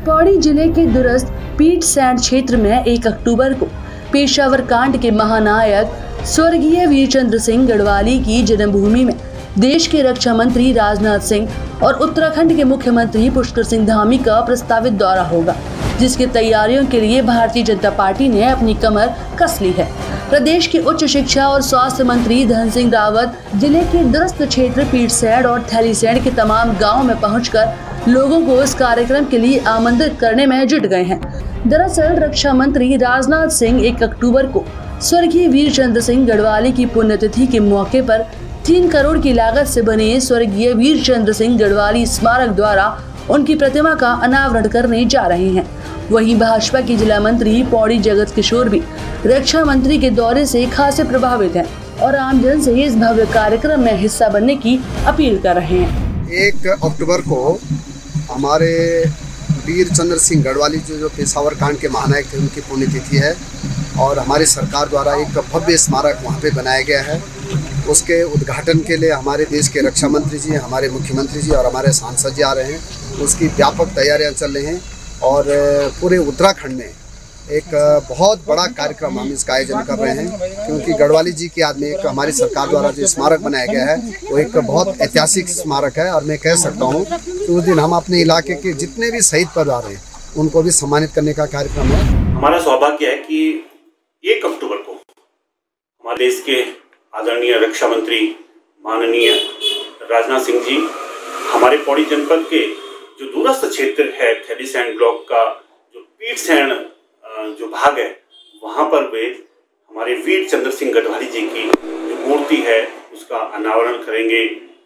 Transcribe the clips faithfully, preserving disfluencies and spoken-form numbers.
पौड़ी जिले के दूरस्थ पीटसैंड क्षेत्र में एक अक्टूबर को पेशावर कांड के महानायक स्वर्गीय वीरचंद्र सिंह गढ़वाली की जन्मभूमि में देश के रक्षा मंत्री राजनाथ सिंह और उत्तराखंड के मुख्यमंत्री पुष्कर सिंह धामी का प्रस्तावित दौरा होगा, जिसकी तैयारियों के लिए भारतीय जनता पार्टी ने अपनी कमर कस ली है। प्रदेश के उच्च शिक्षा और स्वास्थ्य मंत्री धन सिंह रावत जिले के दूरस्थ क्षेत्र पीटसैंड और थैलीसैंड के तमाम गाँव में पहुँचकर लोगों को इस कार्यक्रम के लिए आमंत्रित करने में जुट गए हैं। दरअसल रक्षा मंत्री राजनाथ सिंह एक अक्टूबर को स्वर्गीय वीरचंद्र सिंह गढ़वाली की पुण्यतिथि के मौके पर तीन करोड़ की लागत से बने स्वर्गीय वीरचंद्र सिंह गढ़वाली स्मारक द्वारा उनकी प्रतिमा का अनावरण करने जा रहे हैं। वहीं भाजपा की जिला मंत्री पौड़ी जगत किशोर भी रक्षा मंत्री के दौरे से खासे प्रभावित हैं और आमजन से इस भव्य कार्यक्रम में हिस्सा बनने की अपील कर रहे हैं। एक अक्टूबर को हमारे वीरचंद्र सिंह गढ़वाली जो जो पेशावर कांड के महानायक थे, उनकी पुण्यतिथि है और हमारी सरकार द्वारा एक भव्य स्मारक वहाँ पे बनाया गया है। उसके उद्घाटन के लिए हमारे देश के रक्षा मंत्री जी, हमारे मुख्यमंत्री जी और हमारे सांसद जी आ रहे हैं। उसकी व्यापक तैयारियां चल रही हैं और पूरे उत्तराखंड में एक बहुत बड़ा कार्यक्रम हम इसका आयोजन कर रहे हैं, क्योंकि गढ़वाली जी की याद में एक हमारी सरकार द्वारा जो स्मारक बनाया गया है वो एक बहुत ऐतिहासिक स्मारक है। और मैं कह सकता हूँ कि उस दिन हम अपने इलाके के जितने भी शहीद परिवार हैं उनको भी सम्मानित करने का कार्यक्रम है। हमारा सौभाग्य है कि एक अक्टूबर को हमारे देश के आदरणीय रक्षा मंत्री माननीय राजनाथ सिंह जी हमारे पौड़ी जनपद के जो दूरस्थ क्षेत्र है थैलीसैंड ब्लॉक का जो पीटसैंड जो भाग है वहाँ पर वे हमारे वीरचंद्र सिंह गढ़वाली जी की जो मूर्ति है उसका अनावरण करेंगे,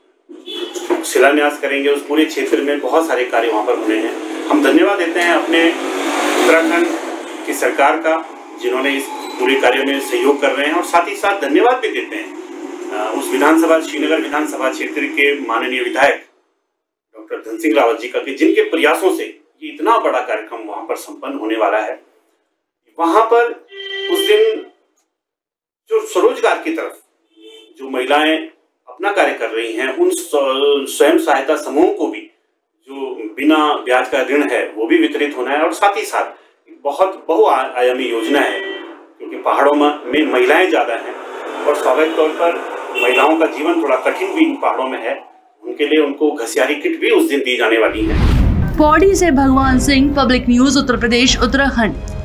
शिलान्यास करेंगे। उस पूरे क्षेत्र में बहुत सारे कार्य वहाँ पर होने हैं। हम धन्यवाद देते हैं अपने उत्तराखंड की सरकार का, जिन्होंने इस पूरे कार्य में सहयोग कर रहे हैं, और साथ ही साथ धन्यवाद भी देते हैं उस विधानसभा श्रीनगर विधानसभा क्षेत्र के माननीय विधायक डॉक्टर धन सिंह रावत जी का, कि जिनके प्रयासों से ये इतना बड़ा कार्यक्रम वहाँ पर संपन्न होने वाला है। वहाँ पर उस दिन जो स्वरोजगार की तरफ जो महिलाएं अपना कार्य कर रही हैं, उन स्वयं सहायता समूहों को भी जो बिना ब्याज का ऋण है वो भी वितरित होना है। और साथ ही साथ बहुत बहुआयामी योजना है, क्योंकि पहाड़ों में महिलाएं ज़्यादा हैं और स्वाभाविक तौर पर महिलाओं का जीवन थोड़ा कठिन भी इन पहाड़ों में है। उनके लिए उनको घसियारी किट भी उस दिन दी जाने वाली है। पौड़ी से भगवान सिंह, पब्लिक न्यूज उत्तर प्रदेश उत्तराखंड।